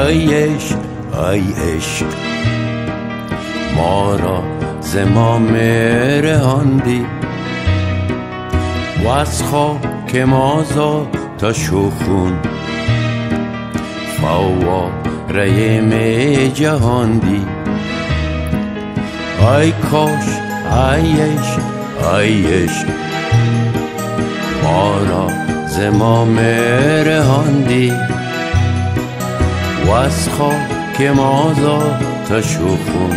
ای عشق ای عشق ما را ز ما رهاندی و از خاک ما زاتش و خون فواره می جهاندی ای کاش ای عشق ای عشق ما را ز ما رهاندی و از خاک ما زاتش و خون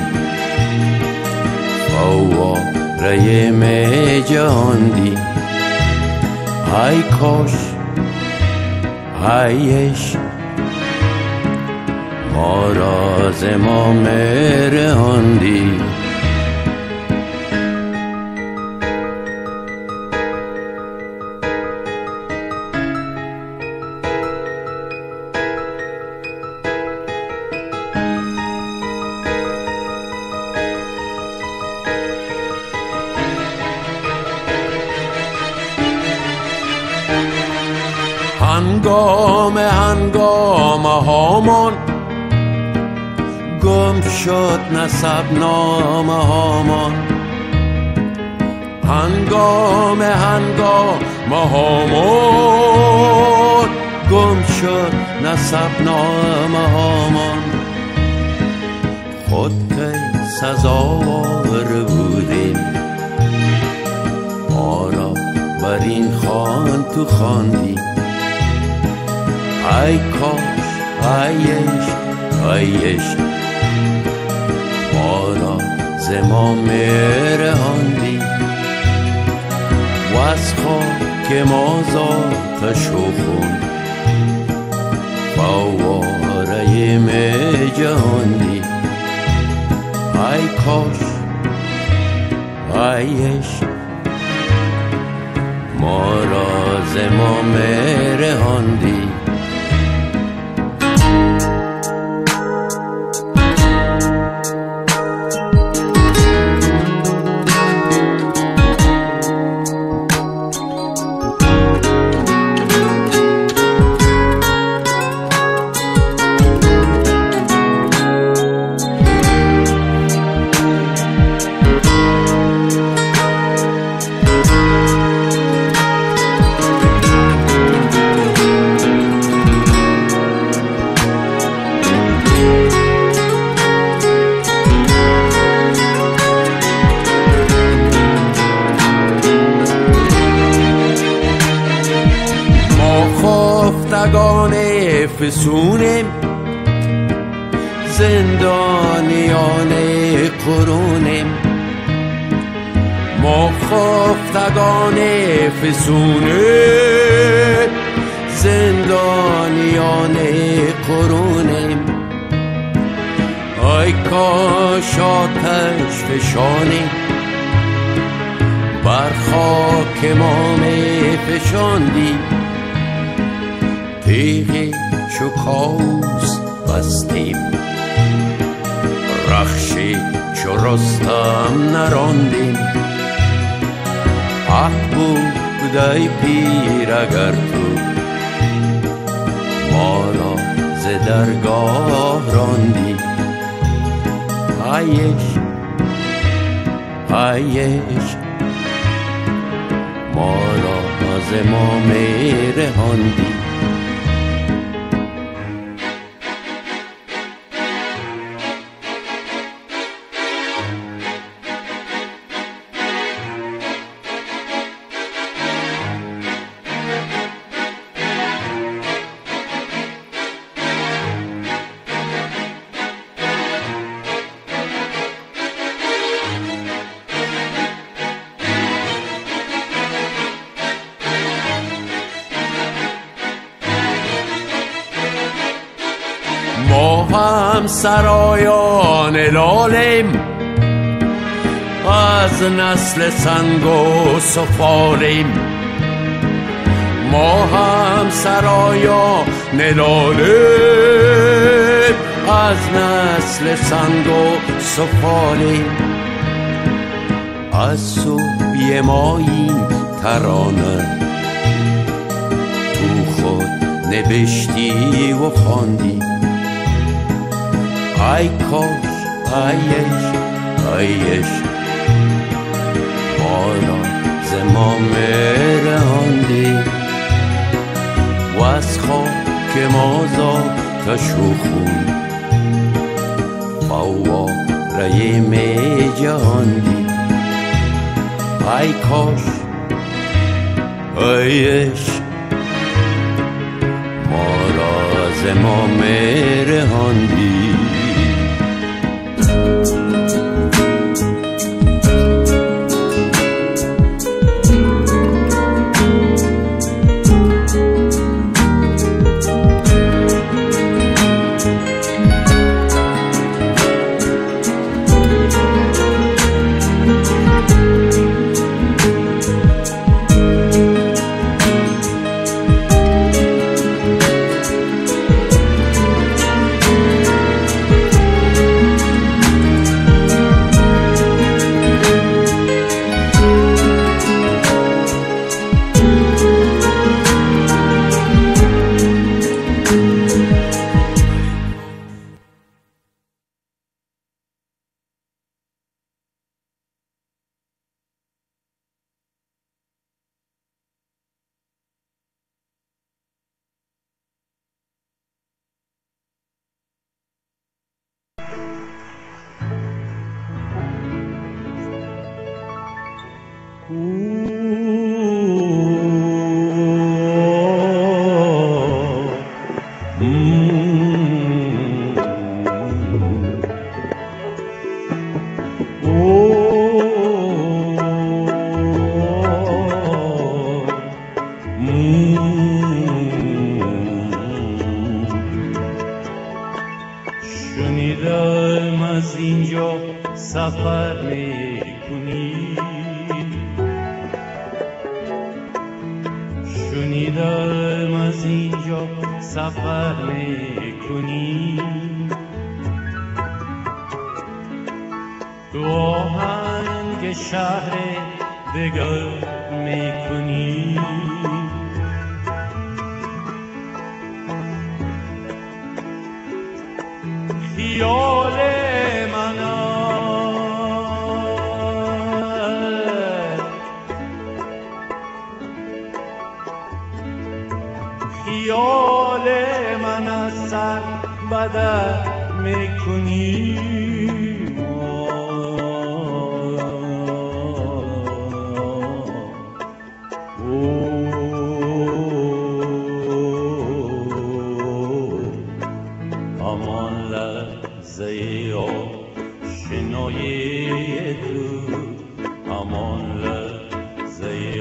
فواره می جهاندی ای کاش ای عشق ما را ز ما رهاندی هنگام هامان گم شد نسب نامه هامان هنگام هامان گم شد نسب نامه هامان خود که سزاوار بودیم ما را بر این خوان تو خواندی ای کاش ای عشق ای عشق ما را ز ما رهاندی و از خاک ما زاتش و خون فواره می جهاندی ای کاش ای عشق ما را ز ما رهاندی خفتگان فسونیم زندانیان قرونیم ما خفتگان فسونیم زندانیان قرونیم ای کاش آتش فشانی بر خاک ما می فشاندی تیغی چو کاوس بستیم رخشی چو رستم نراندیم حق بود ای پیر اگر تو ما را ز درگاه راندی ای عشق ای عشق ما را ز ما رهاندی ما هم سرایان لالیم از نسل سنگ و سفالیم ما هم سرایان لالیم از نسل سنگ و سفالیم از سوی ما این ترانه تو خود نوشتی و خواندی ای کاش ایش ما را ز ما رهاندی و از خاک ما زاتش و خون فواره می جهاندی ای کاش ایش ما را ز ما رهاندی شنیدم از اینجا سفر میکنی، شنیدم از اینجا سفر میکنی، تو آهنگ شهر دگر میکنی، خیال من خیال من از سر بدر میکنی، همان لحظه آشنایی تو، همان لحظه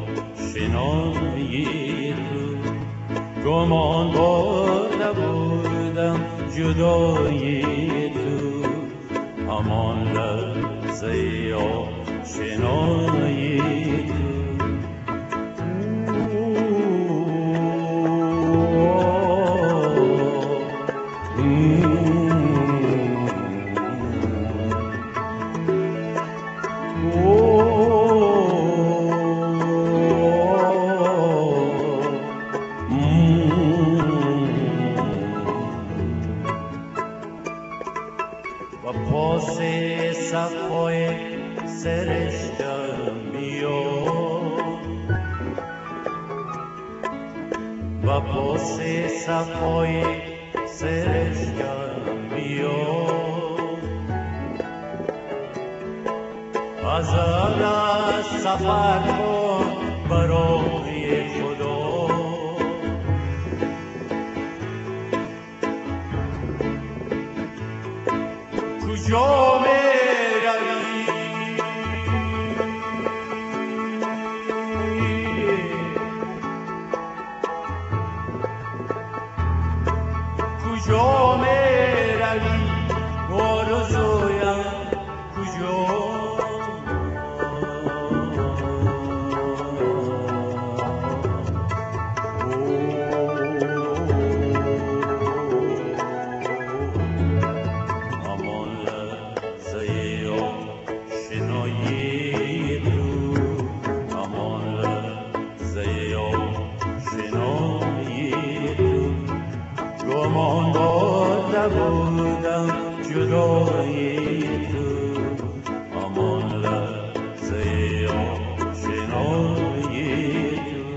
آشنایی تو، گمان برده بودم جدایی تو، همان لحظه آشنایی تو. و پاس صفای سرشتم بیا، و پاس صفای سرشتم بیا، از سفر کن برای خدا، کجا میروی کجا میروی آرزویم کجا، همان لحظه بودم جدای تو همان لحظه آشنایی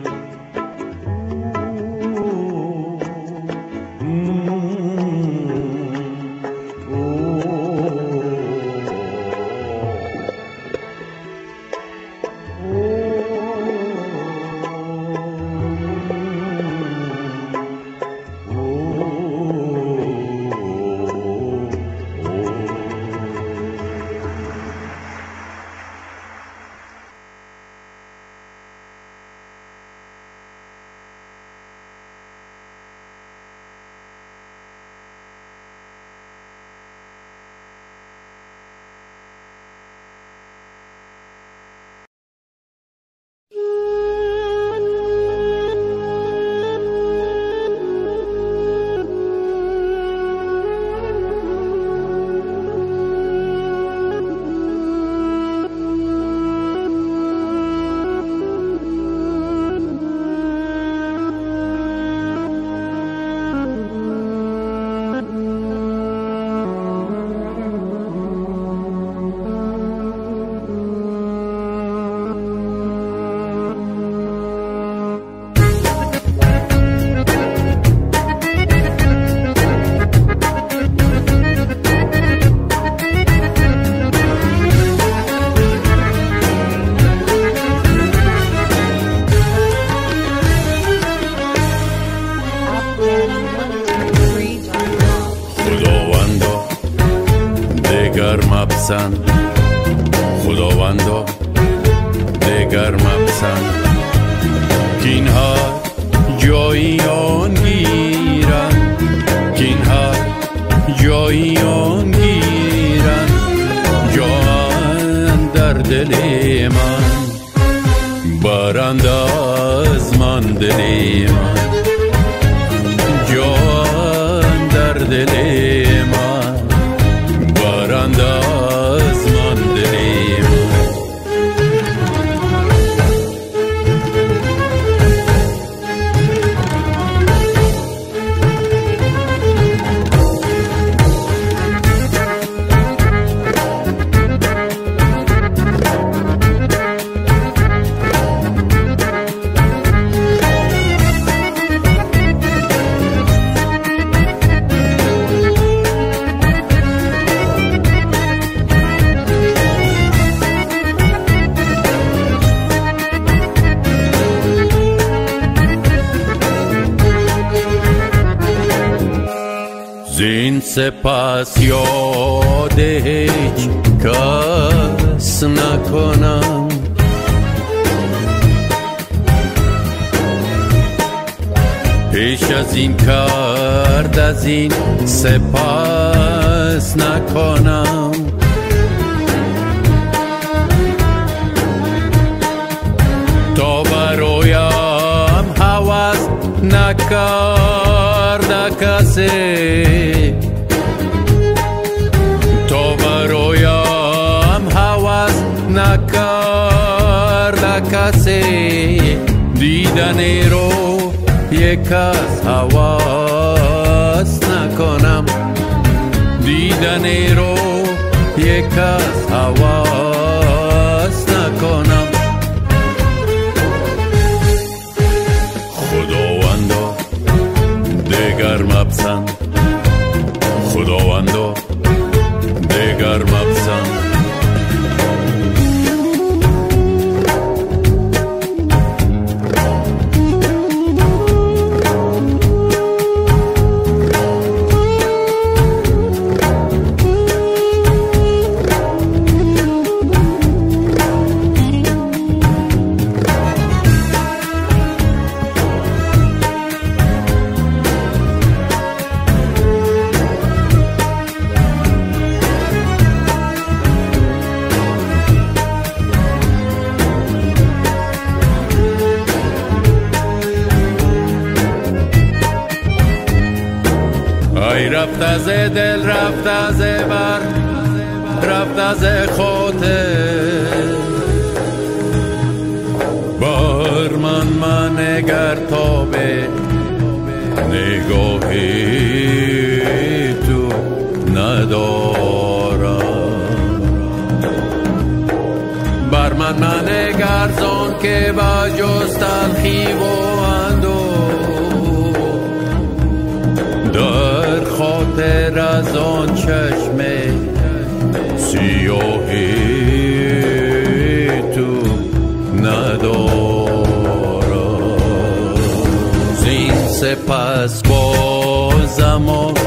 خداوندا دگر مپسند که اینها جایی آن گیرن که اینها جایی آن گیرن جان در دل من برند از من دل من جان در دل من برند از من دل من زین سپس یاد هیچ کس نکنم پیش از این کرد از این سپس نکنم تا برایم هوس نکرده کسی تا برایم هوس نکرده کسی دیدنی رو یک از هوس نکنم دیدنی رو یک از هوس نکنم خداوندا دگر مپسند خداوندا دگر مپسند ای رفت از دل رفت از بر رفت از خاطر بر من نگر تا به نگاهی تو ندارم. بر من منگرزان که با جز تلخی و اندوه در خاطر از آن چشم سیاهی تو ندارم. زین سپس بازم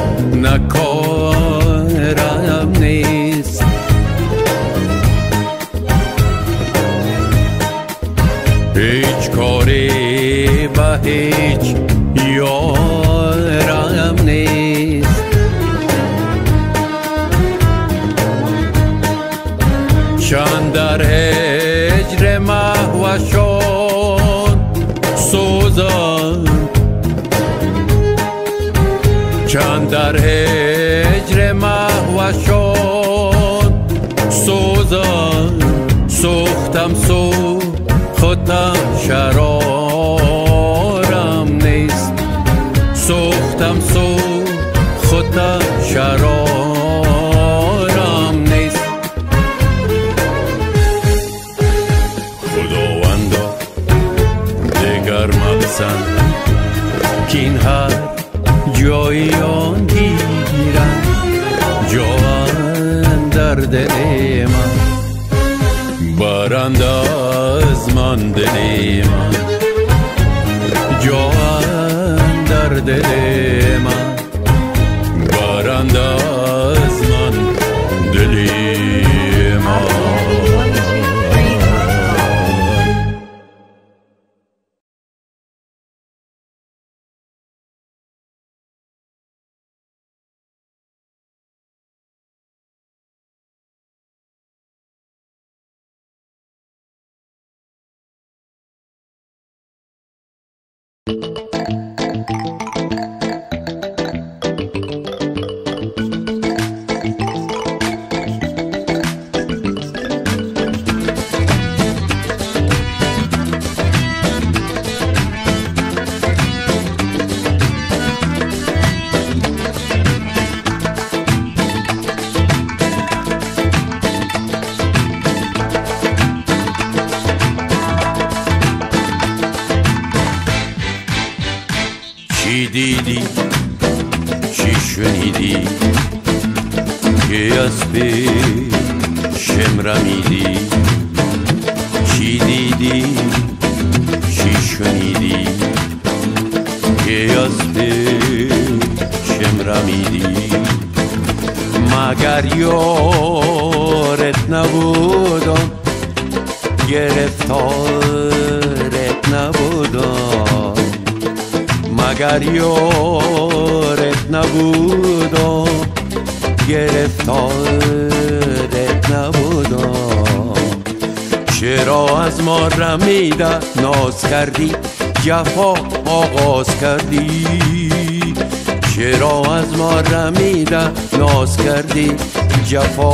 نکارم نیست، هیچ کاری و هیچ یارم نیست. چند در هجر مهوشان سوزم، چند در هجر مهوشان سوزم. سوختم خودم شرارم نیست، سوختم خودم شرارم نیست. خداوندا دگر مقصد که این هر جایی آن گیرم، جان در دل من برند از من دل من، جان در دل من برند از من دل من. چی دیدی چی شنیدی که از پیشم رمیدی؟ چی دیدی چی شنیدی که از پیشم رمیدی؟ مگر یارت نبودم، گرفتارت نبودم، مگر یارت نبودم، گرفتارت نبودم. چرا از ما رمیده ناز کردی، جفا آغاز کردی؟ چرا از ما رمیده ناز کردی، جفا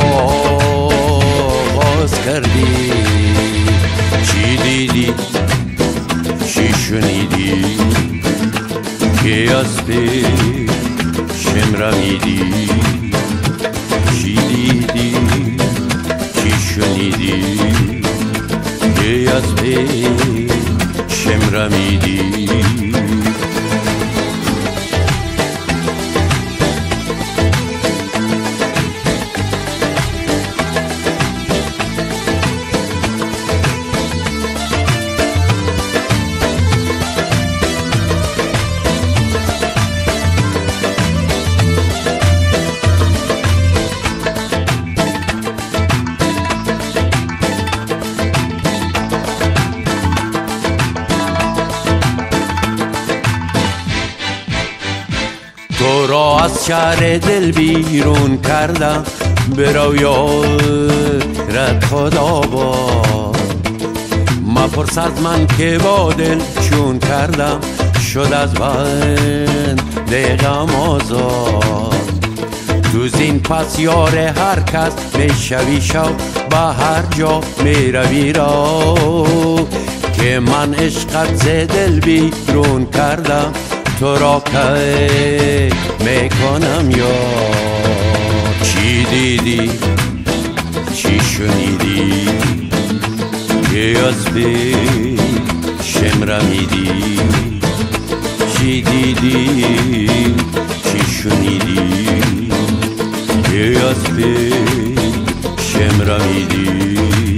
آغاز کردی؟ چی دیدی چی شنیدی که از پیشم رمیدی؟ چی دیدی چی شنیدی که از پیشم رمیدی؟ تو را از شهر دل بیرون کردم، برو یارت خدا باد. مپرس از من که با دل چون کردم، شد از بند غم آزاد. تو زین پس یار هر کس میشوی شو، به هر جا میروی رو که من عشقت ز دل بیرون کردم. تو را که میکنم یار، چی دیدی چی شنیدی که از به شمرمیدی چی دیدی چی شنیدی که از به شمرمیدی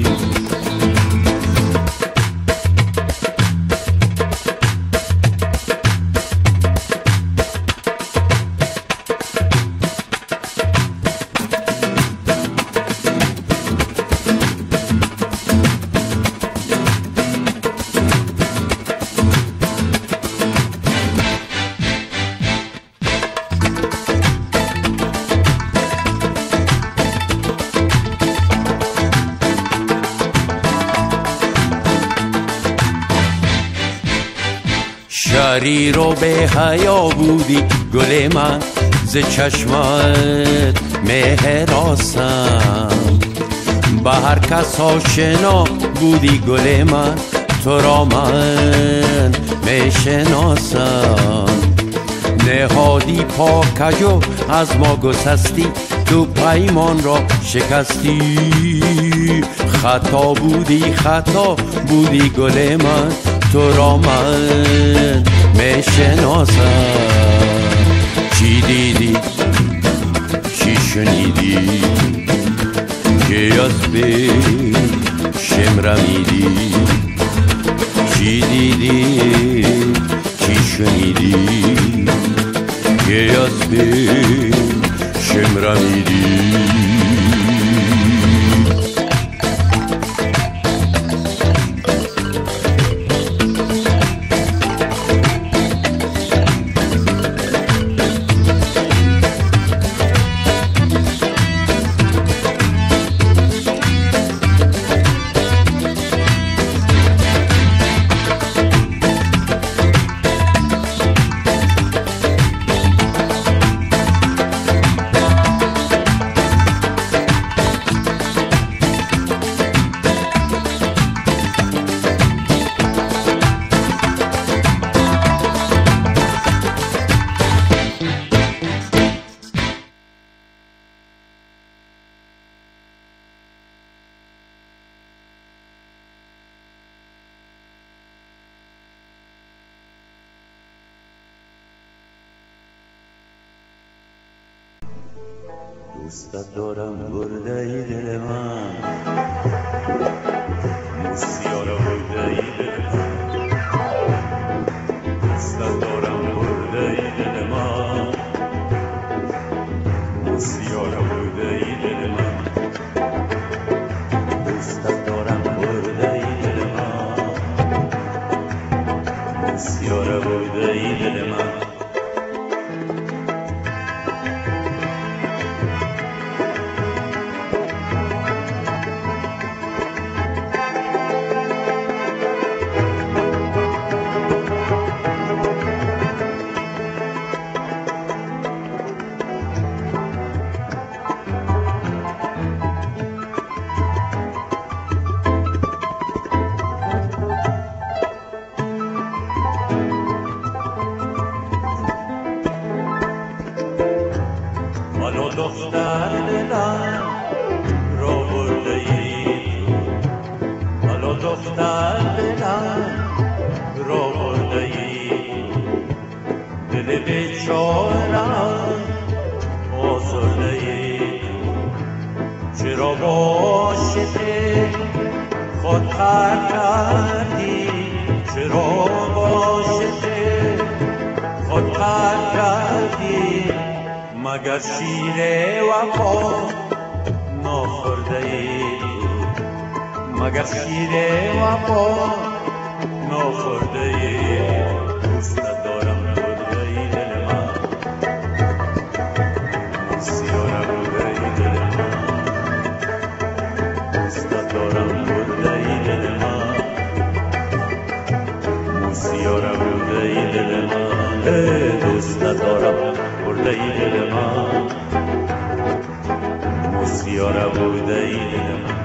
شریر و به حیا بودی گل من ز چشمت مه راستم به هر کس آشنا بودی گل من تو را من میشناسم نهادی پاکج و از ما گسستی تو پیمان را شکستی خطا بودی گل من تو را من میشناسم چی دیدی چی شنیدی که از به شمرمیدی چی دیدی چی شنیدی که از به شمرمیدی دوستت دارم برده ای دل من موسیارا برده ای دل من دوستت دارم برده ای دل من موسیارا برده ای دل من دوستت دارم برده ای دل من موسیارا برده ای دل من دختر دلم را برده ای تو حالا دختر دلم را برده ای دل بیچارم آزرده ای چرا عاشق خود ترک کردی چرا عاشق خود ترک کردی مگر شیر وفا نخورده ای مگر شیر وفا نخورده ای دوستت دارم برده ای دل من موسیارا برده ای دل من دوستت دارم برده ای دل من موسیارا برده ای دل من دوستت دارم برده ای دل من موسیارا برده ای دل من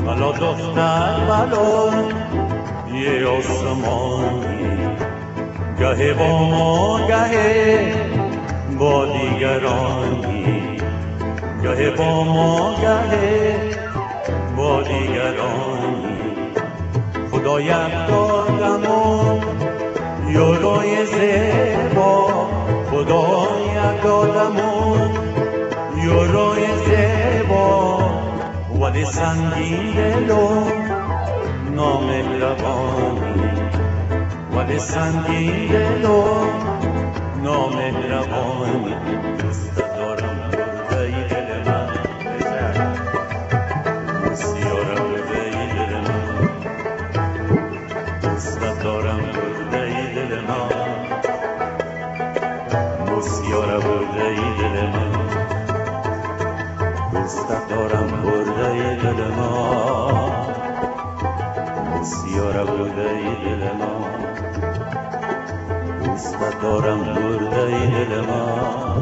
بلا دختر بلا یه آسمانی گه با ما گه با دیگرانی گه با ما گه با دیگرانی خدایم دادمون یورای زیبا خدایم دادمون یورای زیبا ولی سنگین دلو نامهربانی ولی سنگین دلو نامهربانی دوست دارم برده دل من بسیارم برده دل من دوست دارم برده دل من بسیارم برده دل من دوست دارم برده دل ما بسیار برده دل ما دوست دارم برده دل ما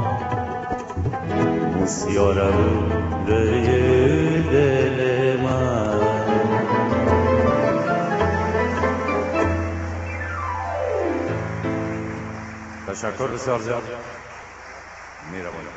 بسیار برده دل ما. تشکر بسیار زیاد. می‌روم.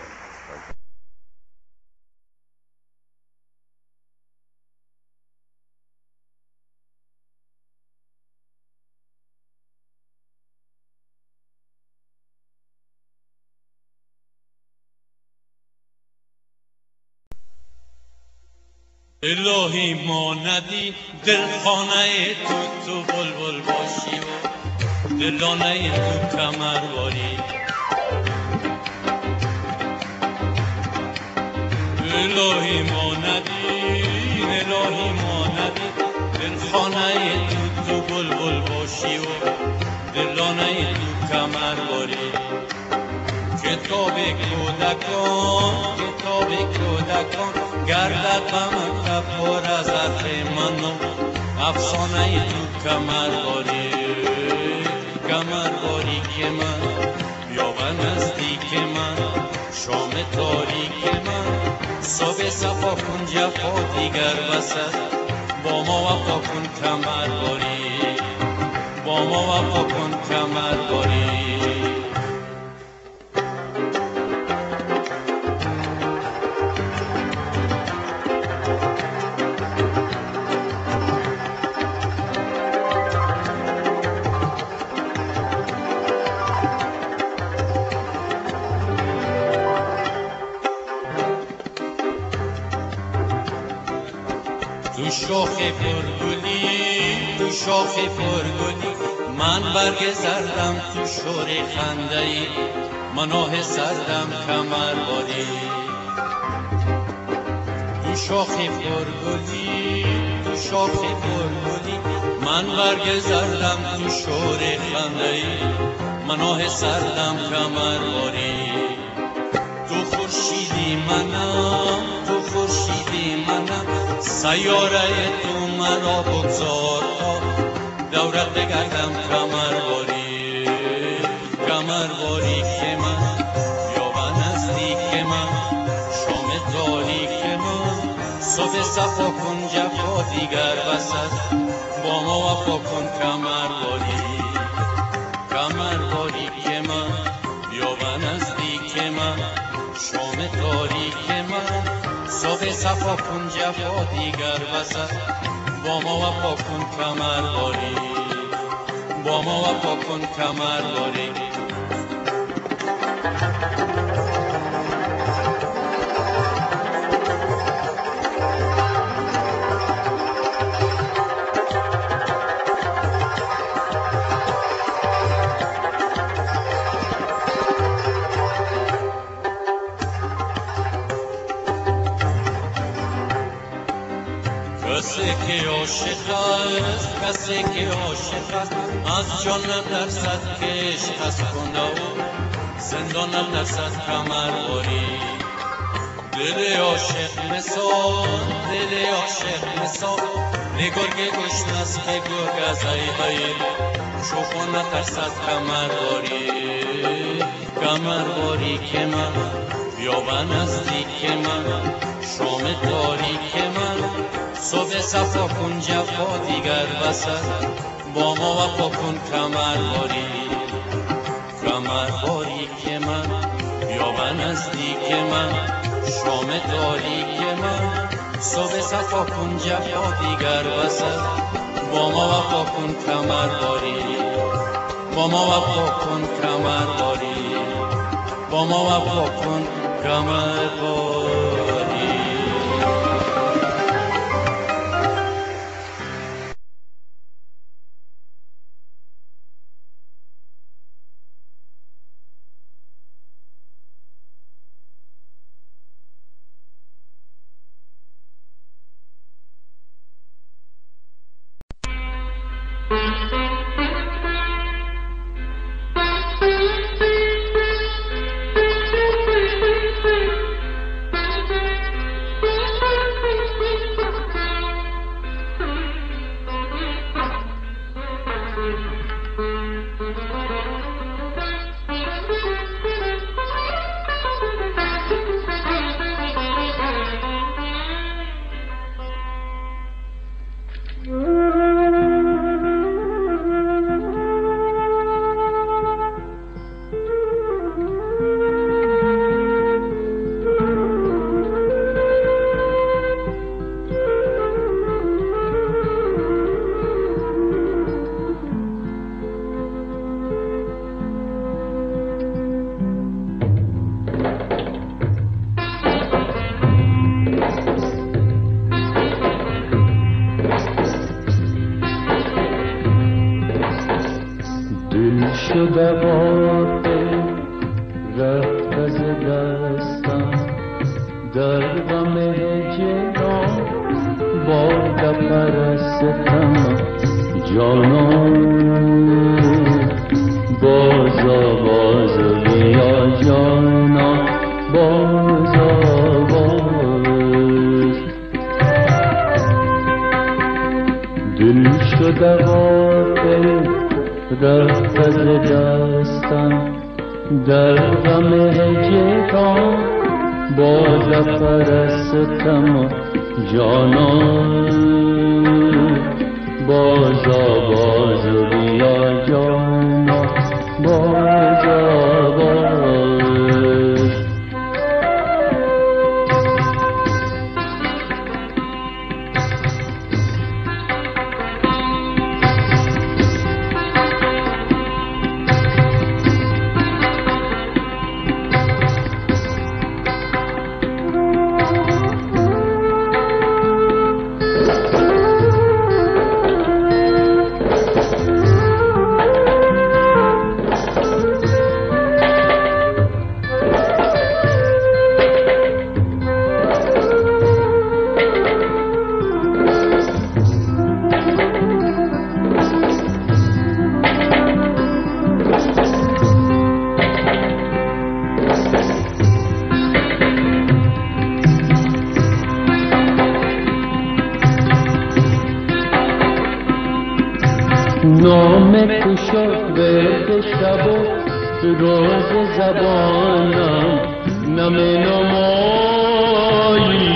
الهی ما ندی دلخانه تو بلبل باشی و دلانه تو کمر باری الهی ما ندی دلخانه تو بلبل باشی و دلانه تو کمر باری کتاب کودکان گردد به مکتب پر از عطر من و افسانه تو کمر باری که من یا به نزدیک من شام تاریک من صبح صفا کن جفا دیگر وسط با ما وفا کن کمر باری با ما وفا کن کمر باری تو شاخ پرگلی من برگ زردم تو شور خنده ای مناه سردم کمر باری تو شاخ پرگلی من برگ زردم تو شور خنده ای مناه سردم کمر باری تو خورشیدی منم سیاره تو مرا بگذار تا دورت بگردم کمر باری که من یا به نزدیک من شام تاریک من صبح صفا کن جفا دیگر وسط با ما وفا کن کمر باری که من یا به نزدیک من شام تاریک من صبح صفا کن جفا دیگر وسط با ما وفا کن کمر باری کسی که عاشق است از جان نترسد که عشق است کنده و زندان نترسد کمر باری دل عاشق مثال نگرگ گشنه است که گرگ از ایبه شوخ نترسد کمر باری که من بیا به نزدیک من شام تاریک من صبح صفا کن جفا دیگر بسد با ما وفا کن کمرباری که من بیا به نزدیک من شام تاریک من صبح صفا کن جفا دیگر بسد با ما وفا کن کمرباری با ما وفا کن کمرباری با ما وفا کن کمرباری شده واقع رفت از دستم در غم هجران باد پرستم جانان باز بیا جانان باز دل شده واقع رفت از دستم در غم هجران باز پرستم جانان باز بیا جانان باز نام تو شد ورد شب و روز زبانم نم نمایی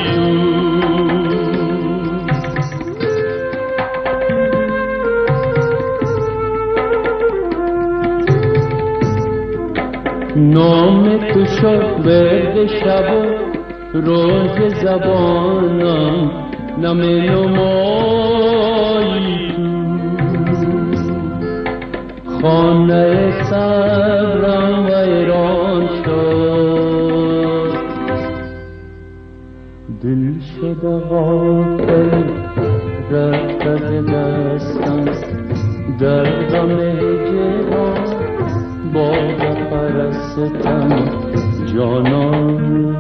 نام تو شد ورد شب و روز زبانم نم نمایی خانه صبرم ویران شد دل شده غافل رفت از دستم در غم هجران باز پرستم جانان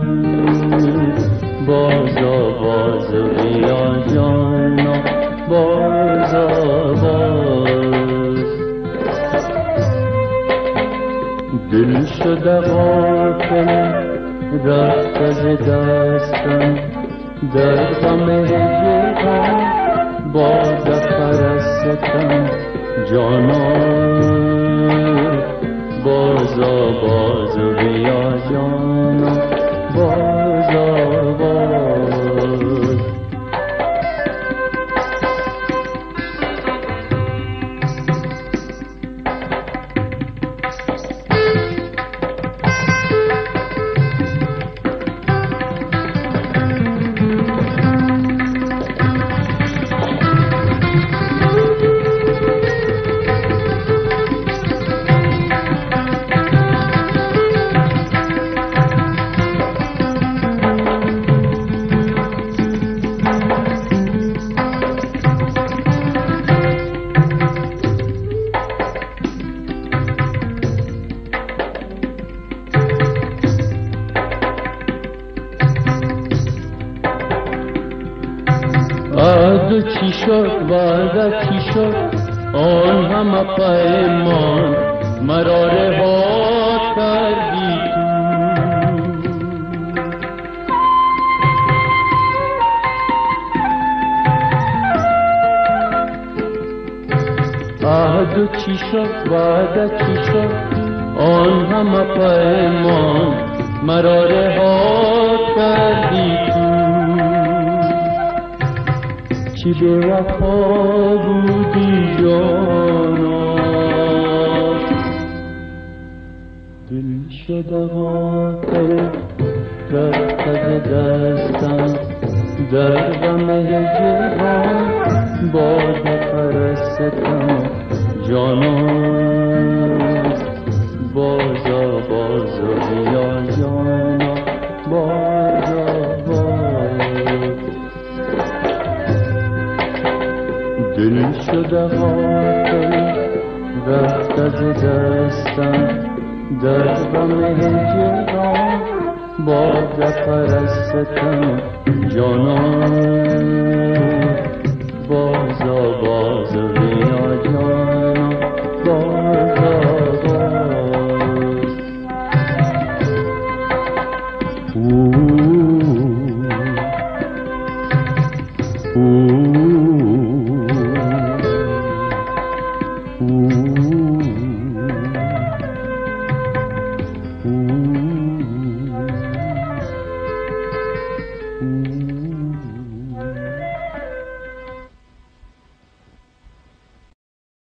باز بیا جانان باز دل شده غافل رفت از دستم در غم هجران باز پرستم جانان باز بیا جانان باز عهد چی شد وعده چی شد آن همه پیمان مرا رها کردی تو. عهد چی شد وعده چی شد آن همه پیمان مرا رها کردی تو. چی به وفا بودی جانا دل شده غافل رفت از دستم در غم هجران باد پرستم جانا بازا بازا بیا جانا بازا دل شده غافل رفت از دستم در غم هجران باد پرستم جانا بازا بازا بیا جانا